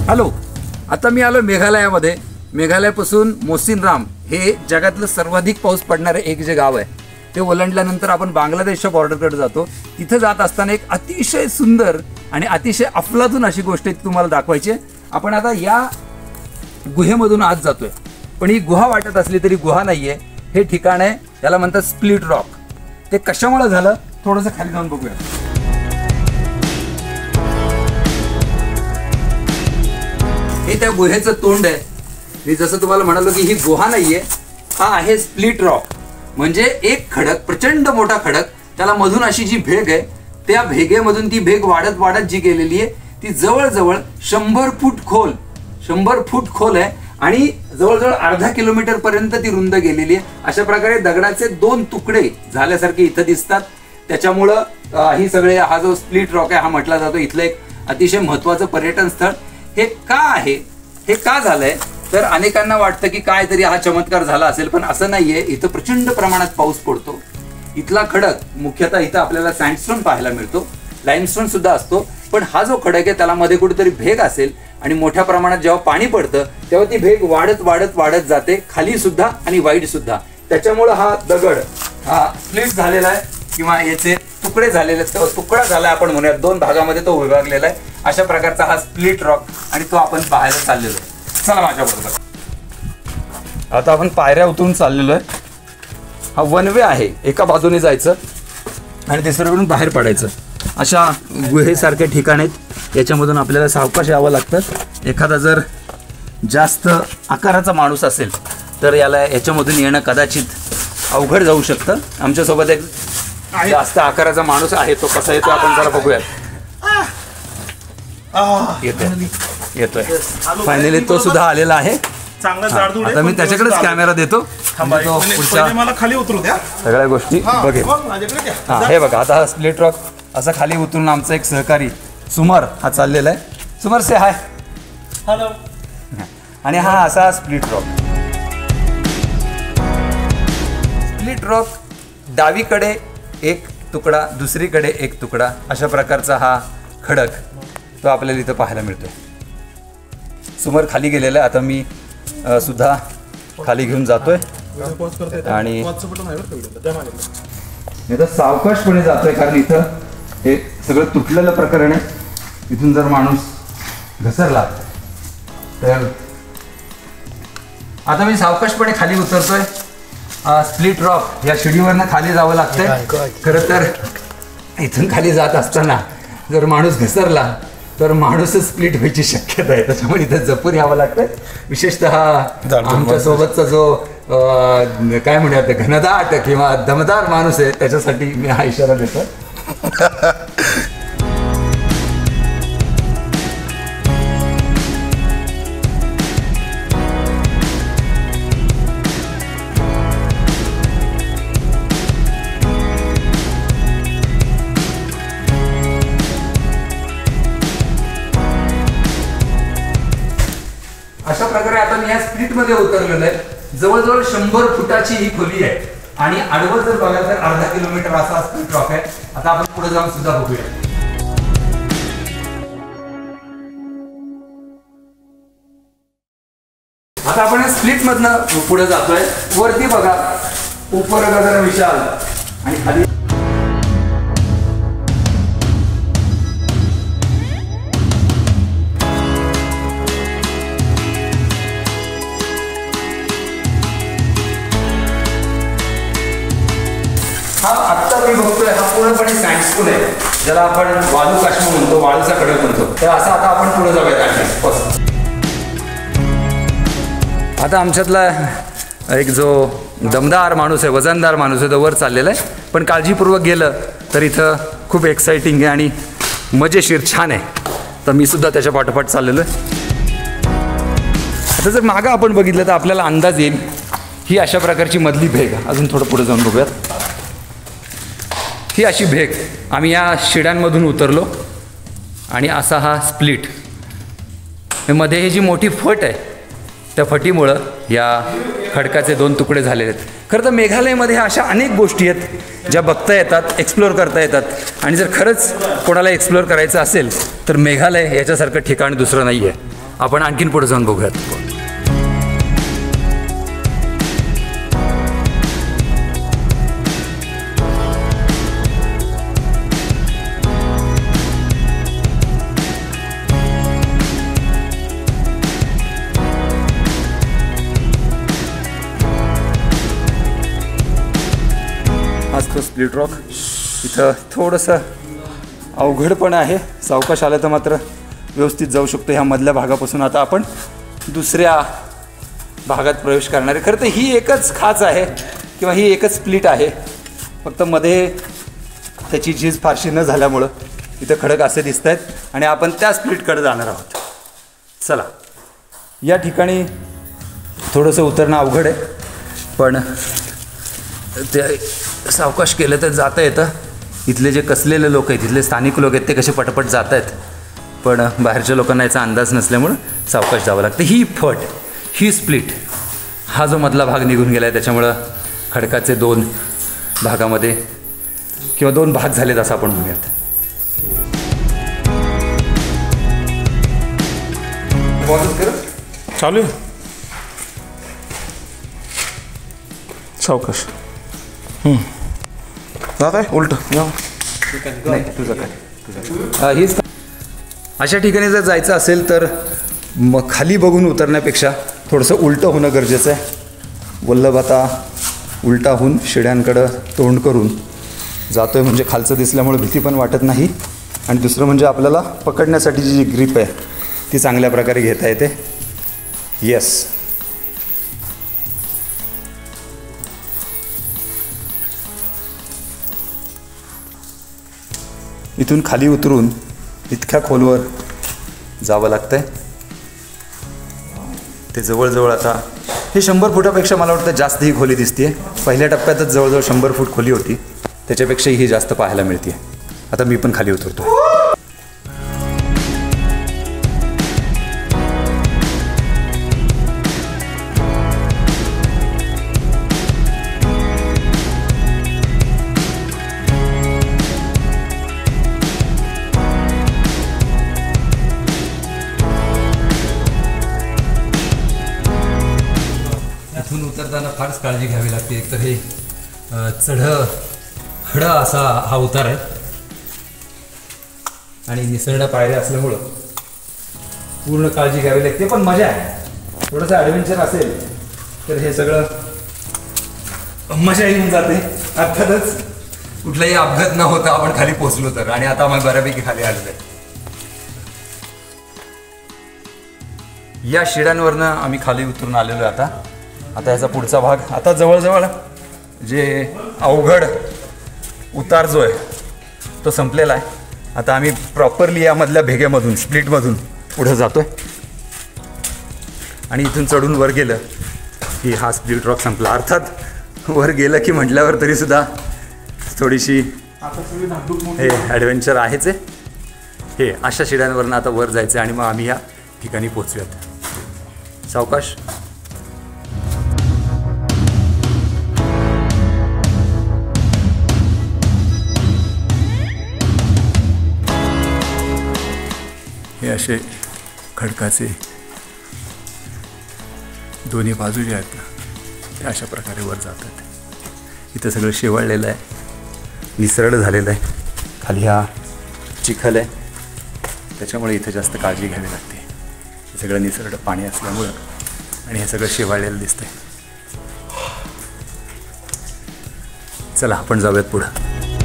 Hello, आता मी आलो मेघालयामध्ये. मेघालयापासून मोसिनराम हे जगातलं सर्वाधिक पाऊस पडणारं एक जे गाव आहे, ते ओलांडल्यानंतर आपण बांगलादेशच्या बॉर्डरकडे जातो. तिथं जात असताना एक अतिशय सुंदर आणि अतिशय अफलातून अशी गोष्ट तुम्हाला दाखवायची आहे. आपण आता या गुहेमधून आत जातोय, पण ही गुहा वाटत असली तरी गुहा नाहीये. हे ठिकाण आहे, याला म्हणतात स्प्लिट रॉक. ते कशामुळे झालं थोडंसं खाली जाऊन बघूया. हे त्या गुहेचं तोंड आहे. मी जसं तुम्हाला म्हणालो की ही गुहा नाहीये, हा आहे स्प्लिट रॉक. म्हणजे एक खडक, प्रचंड मोठा खडक, त्याला मधून अशी जी भेग आहे, त्या भेगेमधून ती भेग वाढत वाढत जी गेलेली आहे ती जवळजवळ 100 फूट खोल आहे आणि जवळजवळ अर्धा किलोमीटर पर्यंत ती रुंद गेलेली आहे. अशा प्रकारे दगडाचे 2 तुकडे झाल्यासारखे इथं दिसतात. त्याच्यामुळं ही सगळे हा जो स्प्लिट रॉक आहे हा म्हटला जातो इथलं एक अतिशय महत्वाचं पर्यटन स्थळ. हे का आहे, हे का झालंय, तर अनेकांना वाटतं की काय तरी हा चमत्कार झाला असेल, पण असं नाहीये. इथं प्रचंड प्रमाणात पाऊस पडतो. इथला खडक मुख्यतः इथं आपल्याला सँडस्टोन पाहायला मिळतो, लाईमस्टोन सुद्धा असतो, पण हा जो खडक आहे त्याला मध्ये कुठेतरी भेग असेल आणि मोठ्या प्रमाणात जेव्हा पाणी पडतं तेव्हा ती भेग वाढत वाढत वाढत जाते खाली सुद्धा आणि वाईट सुद्धा. त्याच्यामुळं हा दगड हा स्प्लिट झालेला आहे किंवा याचे तुकडे झालेले आहेत. तुकडा झाला आपण म्हणूयात, 2 भागामध्ये तो विभागलेला आहे. अशा प्रकारचा हा स्प्लिट रॉक आणि तो आपण पाहायला चाललेलो आहे. चला माझ्याबरोबर. आता आपण पायऱ्या उतरून चाललेलो आहे. हा वन वे आहे, एका बाजूने जायचं आणि दुसरीकडून बाहेर पडायचं. अशा गुहेसारखे ठिकाण आहेत, याच्यामधून आपल्याला सावकाश यावं लागतं. एखादा जर जास्त आकाराचा माणूस असेल तर याच्यामधून येणं कदाचित अवघड जाऊ शकतं. आमच्यासोबत एक जास्त आकाराचा माणूस आहे, तो कसा येतो आपण जरा बघूयात. येतोय फायनली, तो सुद्धा आलेला आहे. आता मी त्याच्याकडेच कॅमेरा देतो, मला खाली उतरू द्या, सगळ्या गोष्टी बघेल. हे बघा, आता हा स्प्लिट रॉक असा खाली उतरून आमचा एक सहकारी सुमर हा चाललेला आहे. सुमर से हाय. हॅलो. आणि हा असा स्प्लिट रॉक. स्प्लिट रॉक डावीकडे एक तुकडा, दुसरीकडे एक तुकडा, अशा प्रकारचा हा खडक तो आपल्याला इथं पाहायला मिळतोय. सुमर खाली गेलेला आहे, आता मी सुद्धा खाली घेऊन जातोय आणि इथं सावकाशपणे जातोय, कारण इथं हे सगळं तुटलेलं प्रकरण आहे. इथून जर माणूस घसरला तर आता मी सावकाशपणे खाली उतरतोय. स्प्लिट रॉक या शिडीवरनं खाली जावं लागतंय. खरं तर इथून खाली जात असताना जर माणूस घसरला तर माणूसच स्प्लिट व्हायची शक्यता आहे. त्याच्यामुळे इथं जपून यावं लागतं. विशेषतः आमच्या सोबतचा जो काय म्हणूयात घनदाट किंवा दमदार माणूस आहे त्याच्यासाठी मी हा इशारा देतो. अशा प्रकारे आता मी या स्प्लिट मध्ये उतरलेलो आहे. जवळजवळ 100 फुटाची ही खोली आहे आणि आडवं जर बघाल तर अर्धा किलोमीटर असा स्प्लिट रॉक आहे. आता आपण पुढे जाऊन सुद्धा बघूया. आता आपण स्प्लिट मधनं पुढे जातोय. वरती बघा, उपर गगन विशाल आणि खाली हा आत्ता मी बघतोय हा पूर्णपणे सँडस्टोन आहे, ज्याला आपण वाळू काश्म म्हणतो, वाळूचा खडक म्हणतो. तर असं आता आपण पुढे जाऊयात. आता आमच्यातला एक जो दमदार माणूस आहे, वजनदार माणूस आहे, तो वर चाललेला आहे. पण काळजीपूर्वक गेलं तर इथं खूप एक्साइटिंग आहे आणि मजेशीर छान आहे. तर मी सुद्धा त्याच्या पाठोपाठ चाललेलो आहे. आता जर मागं आपण बघितलं तर आपल्याला अंदाज येईल ही अशा प्रकारची मधली भेग. अजून थोडं पुढे जाऊन बघूयात. ही अशी भेग आम्ही या शिड्यांमधून उतरलो आणि असा हा स्प्लिट. मध्ये ही जी मोठी फट आहे त्या फटीमुळं या खडकाचे 2 तुकडे झालेले आहेत. खरं तर मेघालयमध्ये अशा अनेक गोष्टी आहेत ज्या बघता येतात, एक्सप्लोअर करता येतात. आणि जर खरंच कोणाला एक्सप्लोअर करायचं असेल तर मेघालय याच्यासारखं ठिकाण दुसरं नाही आहे. आपण आणखीन पुढे जाऊन बघूयात. आज तो स्प्लिट रॉक इथं थोडंसं अवघड पण आहे. सावकाश आलं तर मात्र व्यवस्थित जाऊ शकतो. ह्या मधल्या भागापासून आता आपण दुसऱ्या भागात प्रवेश करणार आहे. खरं तर ही एकच खाच आहे किंवा ही एकच स्प्लिट आहे. फक्त मध्ये त्याची झीज फारशी न झाल्यामुळं इथं खडक असे दिसत आहेत आणि आपण त्या स्प्लिटकडे जाणार आहोत. चला, या ठिकाणी थोडंसं उतरणं अवघड आहे, पण ते सावकाश केलं तर जाता येतं. इथले जे कसलेले लोक आहेत, इथले स्थानिक लोक आहेत, ते कसे पटपट जात आहेत, पण बाहेरच्या लोकांना याचा अंदाज नसल्यामुळं सावकाश जावं लागतं. ही फट, ही स्प्लिट, हा जो मधला भाग निघून गेला आहे त्याच्यामुळं खडकाचे 2 भागामध्ये किंवा 2 भाग झालेत असं आपण म्हणूयात. चालू आहे सावकाश. जात आहे उलट. हीच अशा ठिकाणी जर जायचं असेल तर मग खाली बघून उतरण्यापेक्षा थोडंसं उलटं होणं गरजेचं आहे. वल्लभ आता उलटा होऊन शिड्यांकडं तोंड करून जातो आहे, म्हणजे खालचं दिसल्यामुळे भीती पण वाटत नाही. आणि दुसरं म्हणजे आपल्याला पकडण्यासाठीची जी ग्रीप आहे ती चांगल्या प्रकारे घेता येते. येस, इथून खाली उतरून इतक्या खोलवर जावं लागतं आहे. ते जवळजवळ आता हे 100 फुटापेक्षा मला वाटतं जास्त ही खोली दिसते. पहिल्या टप्प्यातच जवळजवळ 100 फूट खोली होती, त्याच्यापेक्षाही ही जास्त पाहायला मिळते. आता मी पण खाली उतरतो. इथून उतरताना फारच काळजी घ्यावी लागते. एकतर हे खडं असा हा उतार आहे आणि निसरड्या पायऱ्या असल्यामुळं पूर्ण काळजी घ्यावी लागते. पण मजा आहे, थोडंसं ॲडव्हेंचर असेल तर हे सगळं मजा येऊन जाते. अर्थातच कुठलाही अपघात न होता आपण खाली पोहोचलो तर. आणि आता आम्ही बऱ्यापैकी खाली आलेलो आहे. या शिड्यांवरनं आम्ही खाली उतरून आलेलो आहे. आता याचा पुढचा भाग, आता जवळजवळ जे अवघड उतार जो आहे तो संपलेला आहे. आता आम्ही प्रॉपरली यामधल्या भेग्यामधून, स्प्लिटमधून पुढं जातो आहे. आणि इथून चढून वर गेलं की हा स्प्लिट रॉक संपला. अर्थात वर गेलं की म्हटल्यावर तरीसुद्धा थोडीशी हे ॲडव्हेंचर आहेच आहे. हे अशा शिड्यांवरनं आता वर जायचं आणि मग आम्ही या ठिकाणी पोचूयात. सावकाश. हे असे खडकाचे दोन्ही बाजू जे आहेत ना ते अशा प्रकारे वर जातात. इथं सगळं शेवाळलेलं आहे, निसरड झालेलं आहे. खाली हा चिखल आहे, त्याच्यामुळे इथं जास्त काळजी घ्यावी लागते. हे सगळं निसरड पाणी असल्यामुळं आणि हे सगळं शेवाळलेलं दिसतंय. चला आपण जाऊयात पुढं.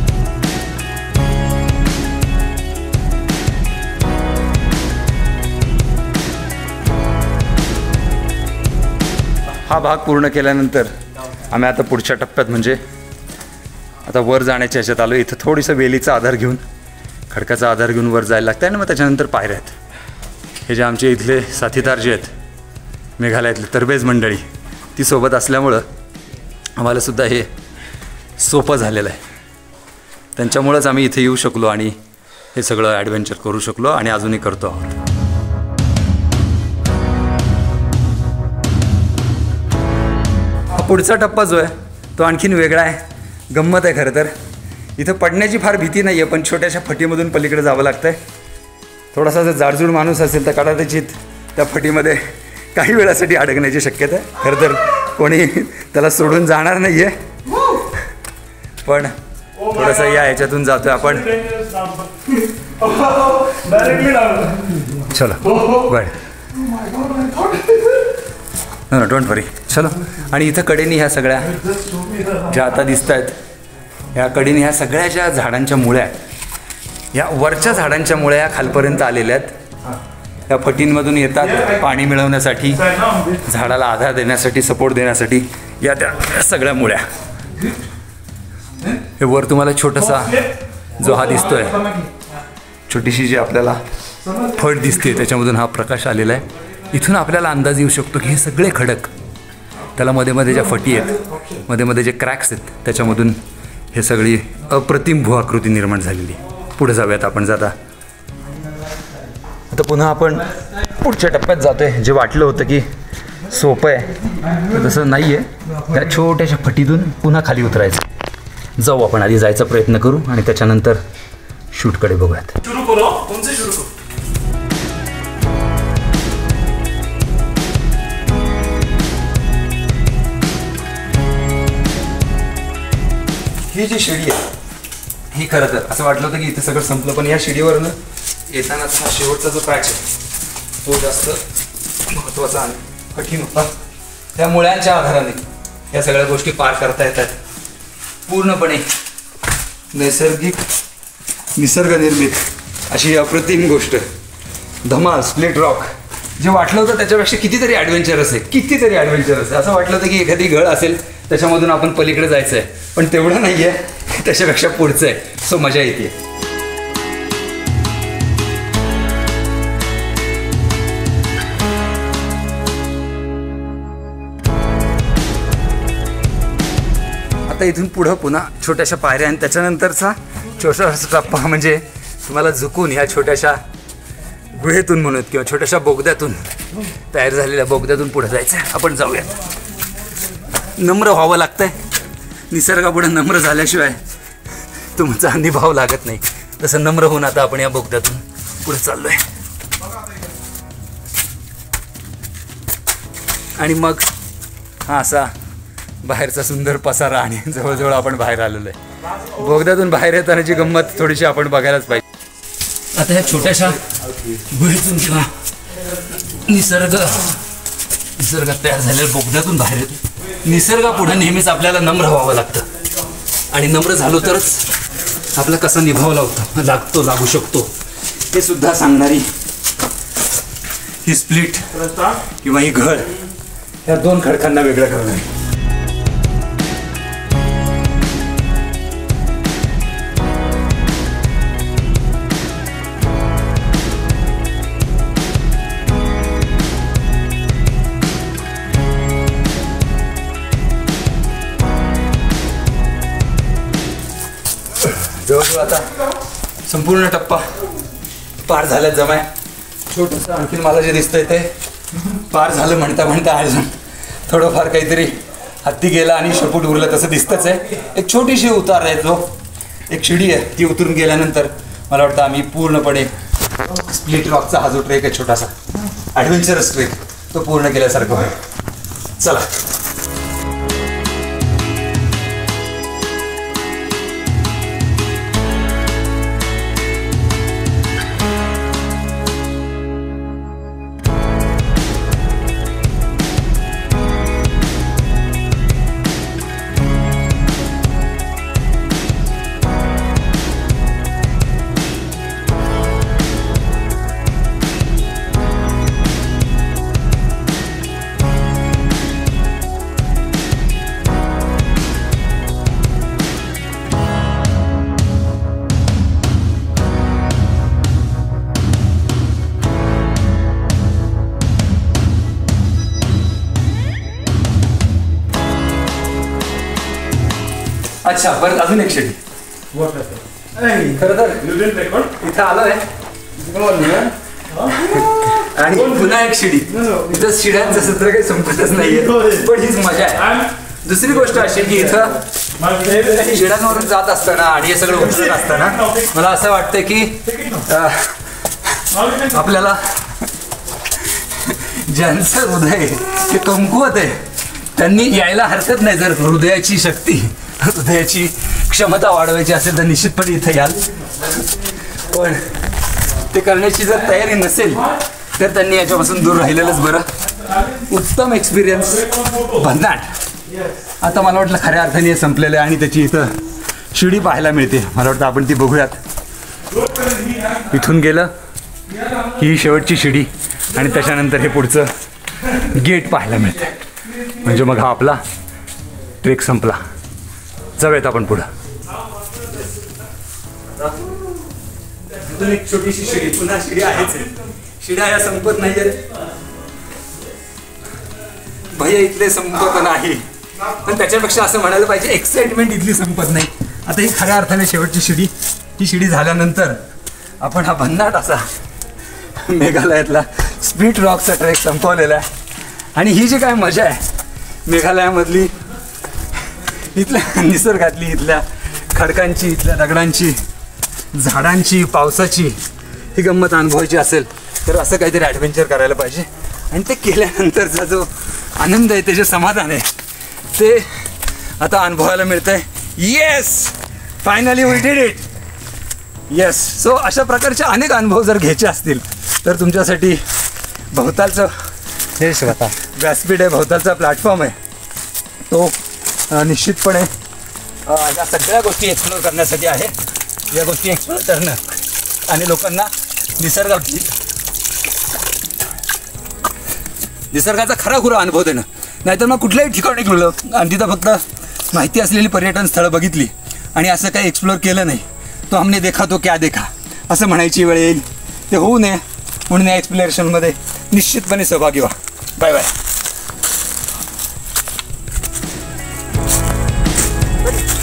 हा भाग पूर्ण केल्यानंतर आम्ही आता पुढच्या टप्प्यात म्हणजे आता वर जाण्याच्या ह्याच्यात आलो. इथं थोडीसं वेलीचा आधार घेऊन, खडकाचा आधार घेऊन वर जायला लागतं आणि मग त्याच्यानंतर पायऱ्या आहेत. हे जे आमचे इथले साथीदार जे आहेत मेघालयातले तरबेज मंडळी, ती सोबत असल्यामुळं आम्हालासुद्धा हे सोपं झालेलं आहे. त्यांच्यामुळंच आम्ही इथे येऊ शकलो आणि हे सगळं ॲडव्हेंचर करू शकलो आणि अजूनही करतो आहोत. पुढचा टप्पा जो आहे तो आणखीन वेगळा आहे, गंमत आहे. खरं तर इथं पडण्याची फार भीती नाही आहे, पण छोट्याशा फटीमधून पलीकडे जावं लागतं आहे. थोडासा जर जाडजूड माणूस असेल तर कदाचित त्या फटीमध्ये काही वेळासाठी अडकण्याची शक्यता आहे. खरं तर कोणी त्याला सोडून जाणार नाही आहे, पण थोडंसं या ह्याच्यातून जातोय आपण. चलो बर, डोंट वरी, चलो. आणि इथं कडेनी ह्या सगळ्या ज्या आता दिसत आहेत, ह्या कडेनी ह्या सगळ्या ज्या झाडांच्या मुळ्या आहेत, या वरच्या झाडांच्या मुळ्या खालपर्यंत आलेल्या आहेत. या फटींमधून येतात पाणी मिळवण्यासाठी, झाडाला आधार देण्यासाठी, सपोर्ट देण्यासाठी. या त्या सगळ्या मुळ्या. हे वर तुम्हाला छोटासा जो हा दिसतोय, छोटीशी जी आपल्याला फट दिसते, त्याच्यामधून हा प्रकाश आलेला आहे. इथून आपल्याला अंदाज येऊ शकतो की हे सगळे खडक, त्याला मध्ये मध्ये ज्या फटी आहेत, मध्ये मध्ये जे क्रॅक्स आहेत, त्याच्यामधून हे सगळी अप्रतिम भूआकृती निर्माण झालेली. पुढे जाऊयात आपण. जाता आता पुन्हा आपण पुढच्या टप्प्यात जातोय. जे वाटलं होतं की सोपं आहे तसं नाही आहे. त्या छोट्याशा फटीतून पुन्हा खाली उतरायचं. जाऊ आपण, आधी जायचा प्रयत्न करू आणि त्याच्यानंतर शूटकडे बघूयात. ही जी शिडी आहे, ही खरं तर असं वाटलं होतं की इथे सगळं संपलं, पण या शिडीवरनं येतानाचा हा शेवटचा जो पॅच आहे तो जास्त महत्त्वाचा आणि कठीण होता. त्या मुळ्यांच्या आधाराने या सगळ्या गोष्टी पार करता येतात. पूर्णपणे नैसर्गिक, निसर्गनिर्मित अशी अप्रतिम गोष्ट, धमाल स्प्लिट रॉक. जे वाटलं होतं त्याच्यापेक्षा कितीतरी ॲडव्हेंचरस आहे, कितीतरी ॲडव्हेंचरस आहे. असं वाटलं होतं की एखादी गळ असेल त्याच्यामधून आपण पलीकडे जायचं आहे, पण तेवढं नाही आहे, त्याच्यापेक्षा पुढचं आहे. सो मजा येते. आता इथून पुढं पुन्हा छोट्याशा पायऱ्या आणि त्याच्यानंतरचा छोटासा टप्पा म्हणजे तुम्हाला झुकून ह्या छोट्याशा गुहेतून म्हणून किंवा छोट्याशा बोगद्यातून, तयार झालेल्या बोगद्यातून पुढे जायचं आहे. आपण जाऊयात. नम्र व्हावं लागतंय. निसर्गापुढे नम्र झाल्याशिवाय तुमचा निभाव लागत नाही. तसं नम्र होऊन आता आपण या बोगद्यातून पुढे चाललोय. आणि मग हा असा बाहेरचा सुंदर पसारा आणि जवळजवळ आपण बाहेर आलेलो आहे. बोगद्यातून बाहेर येतानाची गंमत थोडीशी आपण बघायलाच पाहिजे. आता ह्या छोट्याशा गुहेतून किंवा निसर्गात तयार झालेल्या बोगद्यातून बाहेर येतो. निसर्गापुढे नेहमीच आपल्याला नम्र व्हावं लागतं, आणि नम्र झालो तरच आपला कसा निभावला लागू शकतो हे सुद्धा सांगणारी ही स्प्लिट किंवा ही घड या दोन खडकांना वेगळं करणारी. जवळजवळ आता संपूर्ण टप्पा पार झाल्यात जमाय. छोटंसं आणखीन मला जे दिसतंय ते पार झालं म्हणता म्हणता अजून थोडंफार काहीतरी हत्ती गेला आणि शेपूट उरलं तसं दिसतंच आहे. एक छोटीशी उतार आहे, जो एक शिडी आहे, ती उतरून गेल्यानंतर मला वाटतं आम्ही पूर्णपणे स्प्लिट रॉकचा हा जो ट्रेक आहे छोटासा ॲडव्हेंचरस ट्रेक तो पूर्ण केल्यासारखं होईल. चला. अच्छा, बरं, अजून एक शिडी. खरं तर इथं आलोय आणि पुन्हा एक शिडी. इथं शिड्यांचं सत्र काही संपतच नाहीये, पण हीच मजा आहे. दुसरी गोष्ट अशी की इथं शिड्यांवरून जात असताना आणि हे सगळं उतरत असताना मला असं वाटतं की आपल्याला ज्यांचं हृदय हे कमकुवत आहे त्यांनी यायला हरकत नाही. जर हृदयाची शक्ती, हृदयाची क्षमता वाढवायची असेल तर निश्चितपणे इथे याल. पण ते करण्याची जर तयारी नसेल तर त्यांनी याच्यापासून दूर राहिलेलंच बरं. उत्तम एक्सपिरियन्स भन्नाट. आता मला वाटलं खऱ्या अर्थाने संपलेलं आहे आणि त्याची इथं शिडी पाहायला मिळते. मला वाटतं आपण ती बघूयात. इथून गेलं ही शेवटची शिडी आणि त्याच्यानंतर हे पुढचं गेट पाहायला मिळते. म्हणजे मग हा आपला ट्रेक संपला. जाऊयात आपण पुढं. एक छोटीशी शिडी, पुन्हा शिडी आहेच. शिड्या या संपत नाही आहेत भैया, इथले संपत नाही. पण त्याच्यापेक्षा असं म्हणायला पाहिजे एक्साइटमेंट इथली संपत नाही. आता ही खऱ्या अर्थाने शेवटची शिडी. ही शिडी झाल्यानंतर आपण हा भन्नाट असा मेघालयातला स्प्लिट रॉकचा ट्रेक संपवलेला आहे. आणि ही जी काय मजा आहे मेघालयामधली, इथल्या निसर्गातली, इथल्या खडकांची, इथल्या दगडांची, झाडांची, पावसाची, ही गंमत अनुभवायची असेल तर असं काहीतरी ॲडव्हेंचर करायला पाहिजे. आणि ते केल्यानंतरचा जो आनंद आहे, ते जे समाधान आहे, ते आता अनुभवायला मिळतं आहे. Yes, finally we did it. Yes. So अशा प्रकारचे अनेक अनुभव जर घ्यायचे असतील तर तुमच्यासाठी भवतालचं हे व्यासपीठ आहे, भवतालचा प्लॅटफॉर्म आहे, तो निश्चितपणे या सगळ्या गोष्टी एक्सप्लोअर करण्यासाठी आहे. या गोष्टी एक्सप्लोअर करणं आणि लोकांना निसर्गाचा खराखुरा अनुभव देणं. नाहीतर मग कुठल्याही ठिकाणी गेलो आणि तिथं फक्त माहिती असलेली पर्यटन स्थळं बघितली आणि असं काही एक्सप्लोअर केलं नाही, तो हमने देखा तो क्या देखा असं म्हणायची वेळ येईल. ते होऊ नये म्हणून या एक्सप्लोरेशनमध्ये निश्चितपणे सहभागी व्हा. Bye bye.